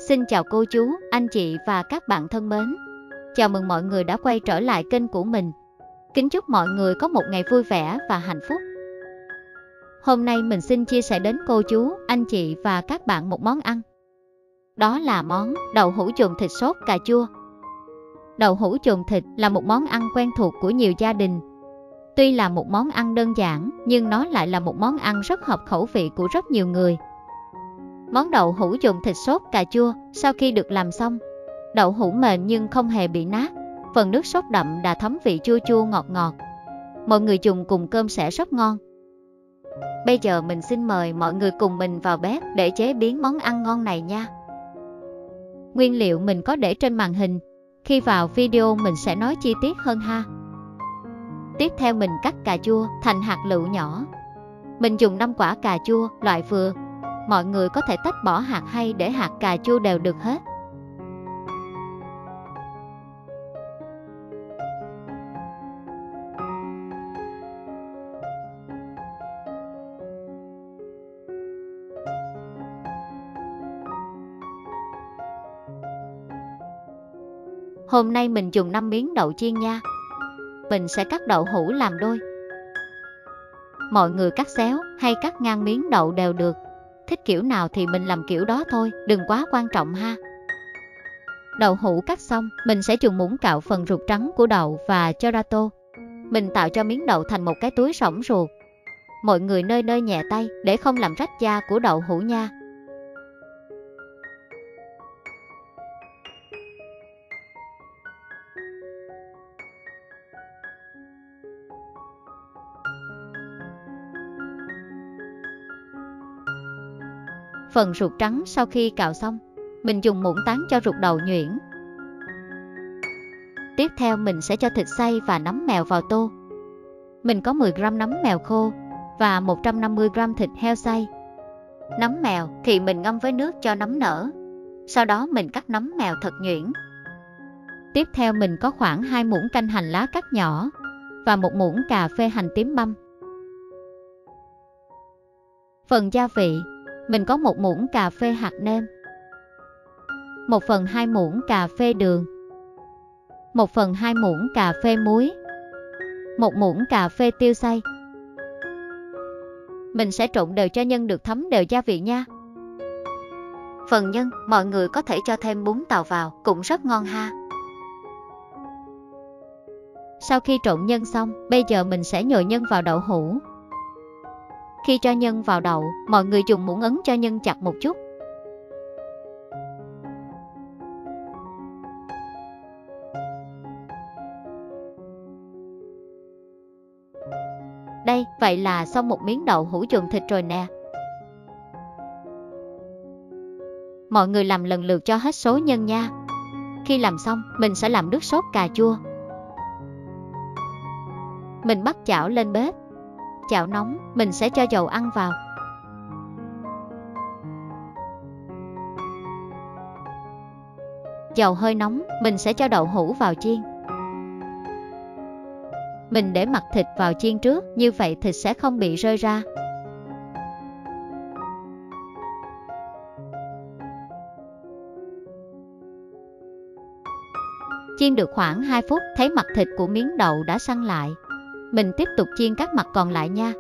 Xin chào cô chú, anh chị và các bạn thân mến. Chào mừng mọi người đã quay trở lại kênh của mình. Kính chúc mọi người có một ngày vui vẻ và hạnh phúc. Hôm nay mình xin chia sẻ đến cô chú, anh chị và các bạn một món ăn. Đó là món đậu hũ trùng thịt sốt cà chua. Đậu hũ trùng thịt là một món ăn quen thuộc của nhiều gia đình. Tuy là một món ăn đơn giản, nhưng nó lại là một món ăn rất hợp khẩu vị của rất nhiều người. Món đậu hũ trùng thịt sốt cà chua, sau khi được làm xong, đậu hũ mềm nhưng không hề bị nát, phần nước sốt đậm đã thấm vị chua chua ngọt ngọt. Mọi người dùng cùng cơm sẽ rất ngon. Bây giờ mình xin mời mọi người cùng mình vào bếp để chế biến món ăn ngon này nha. Nguyên liệu mình có để trên màn hình, khi vào video mình sẽ nói chi tiết hơn ha. Tiếp theo mình cắt cà chua thành hạt lựu nhỏ. Mình dùng 5 quả cà chua loại vừa. Mọi người có thể tách bỏ hạt hay để hạt cà chua đều được hết. Hôm nay mình dùng 5 miếng đậu chiên nha. Mình sẽ cắt đậu hũ làm đôi. Mọi người cắt xéo hay cắt ngang miếng đậu đều được. Thích kiểu nào thì mình làm kiểu đó thôi, đừng quá quan trọng ha. Đậu hũ cắt xong, mình sẽ dùng muỗng cạo phần ruột trắng của đậu và cho ra tô. Mình tạo cho miếng đậu thành một cái túi rỗng ruột. Mọi người nơi nơi nhẹ tay để không làm rách da của đậu hũ nha. Phần ruột trắng sau khi cạo xong, mình dùng muỗng tán cho ruột đậu nhuyễn. Tiếp theo mình sẽ cho thịt xay và nấm mèo vào tô. Mình có 10g nấm mèo khô và 150g thịt heo xay. Nấm mèo thì mình ngâm với nước cho nấm nở. Sau đó mình cắt nấm mèo thật nhuyễn. Tiếp theo mình có khoảng 2 muỗng canh hành lá cắt nhỏ và 1 muỗng cà phê hành tím băm. Phần gia vị, mình có 1 muỗng cà phê hạt nêm, 1/2 muỗng cà phê đường, 1/2 muỗng cà phê muối, 1 muỗng cà phê tiêu xay. Mình sẽ trộn đều cho nhân được thấm đều gia vị nha. Phần nhân, mọi người có thể cho thêm bún tàu vào, cũng rất ngon ha. Sau khi trộn nhân xong, bây giờ mình sẽ nhồi nhân vào đậu hũ. Khi cho nhân vào đậu, mọi người dùng muỗng ấn cho nhân chặt một chút. Đây, vậy là xong một miếng đậu hũ trùng thịt rồi nè. Mọi người làm lần lượt cho hết số nhân nha. Khi làm xong, mình sẽ làm nước sốt cà chua. Mình bắt chảo lên bếp. Chảo nóng, mình sẽ cho dầu ăn vào. Dầu hơi nóng, mình sẽ cho đậu hũ vào chiên. Mình để mặt thịt vào chiên trước, như vậy thịt sẽ không bị rơi ra. Chiên được khoảng 2 phút, thấy mặt thịt của miếng đậu đã săn lại. Mình tiếp tục chiên các mặt còn lại nha.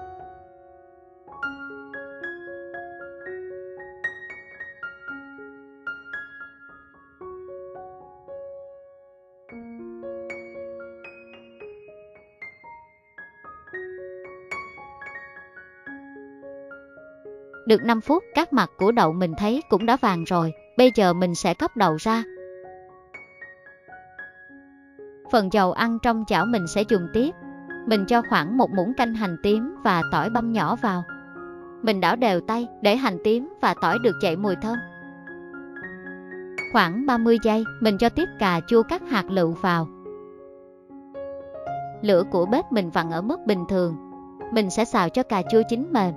Được 5 phút, các mặt của đậu mình thấy cũng đã vàng rồi. Bây giờ mình sẽ cóc đậu ra. Phần dầu ăn trong chảo mình sẽ dùng tiếp. Mình cho khoảng 1 muỗng canh hành tím và tỏi băm nhỏ vào. Mình đảo đều tay để hành tím và tỏi được dậy mùi thơm. Khoảng 30 giây, mình cho tiếp cà chua cắt hạt lựu vào. Lửa của bếp mình vặn ở mức bình thường. Mình sẽ xào cho cà chua chín mềm.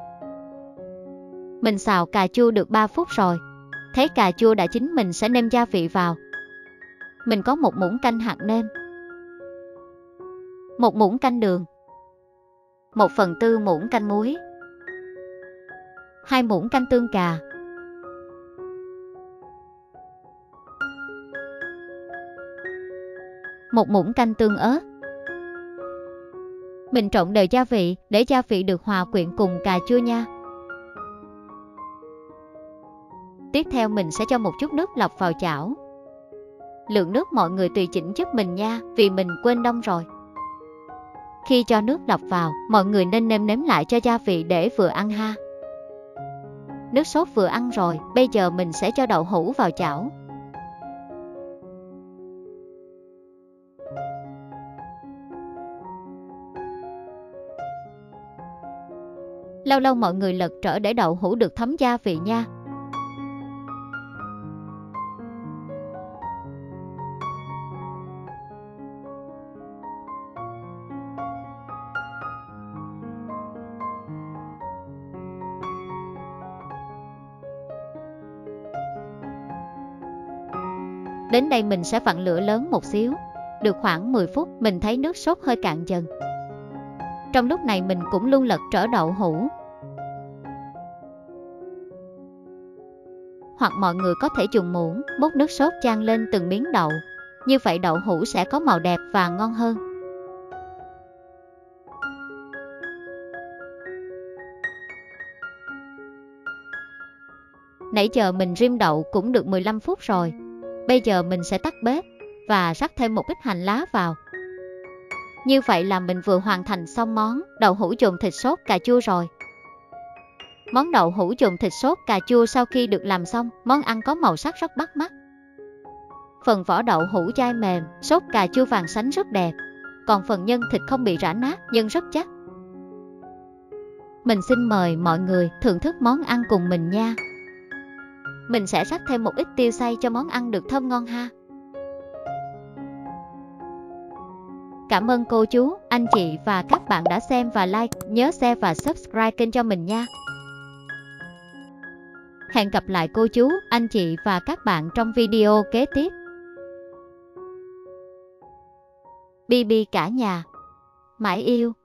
Mình xào cà chua được 3 phút rồi. Thấy cà chua đã chín mình sẽ nêm gia vị vào. Mình có 1 muỗng canh hạt nêm, 1 muỗng canh đường, 1/4 muỗng canh muối, 2 muỗng canh tương cà, một muỗng canh tương ớt. Mình trộn đều gia vị để gia vị được hòa quyện cùng cà chua nha. Tiếp theo mình sẽ cho một chút nước lọc vào chảo. Lượng nước mọi người tùy chỉnh giúp mình nha, vì mình quên đông rồi. Khi cho nước lọc vào, mọi người nên nêm nếm lại cho gia vị để vừa ăn ha. Nước sốt vừa ăn rồi, bây giờ mình sẽ cho đậu hũ vào chảo. Lâu lâu mọi người lật trở để đậu hũ được thấm gia vị nha. Đến đây mình sẽ vặn lửa lớn một xíu. Được khoảng 10 phút, mình thấy nước sốt hơi cạn dần. Trong lúc này mình cũng luôn lật trở đậu hũ. Hoặc mọi người có thể dùng muỗng múc nước sốt chan lên từng miếng đậu. Như vậy đậu hũ sẽ có màu đẹp và ngon hơn. Nãy giờ mình rim đậu cũng được 15 phút rồi. Bây giờ mình sẽ tắt bếp và rắc thêm một ít hành lá vào. Như vậy là mình vừa hoàn thành xong món đậu hũ dồn thịt sốt cà chua rồi. Món đậu hũ dồn thịt sốt cà chua sau khi được làm xong, món ăn có màu sắc rất bắt mắt. Phần vỏ đậu hũ dai mềm, sốt cà chua vàng sánh rất đẹp. Còn phần nhân thịt không bị rã nát, nhân rất chắc. Mình xin mời mọi người thưởng thức món ăn cùng mình nha. Mình sẽ rắc thêm một ít tiêu xay cho món ăn được thơm ngon ha. Cảm ơn cô chú, anh chị và các bạn đã xem và like. Nhớ share và subscribe kênh cho mình nha. Hẹn gặp lại cô chú, anh chị và các bạn trong video kế tiếp. BB cả nhà, mãi yêu.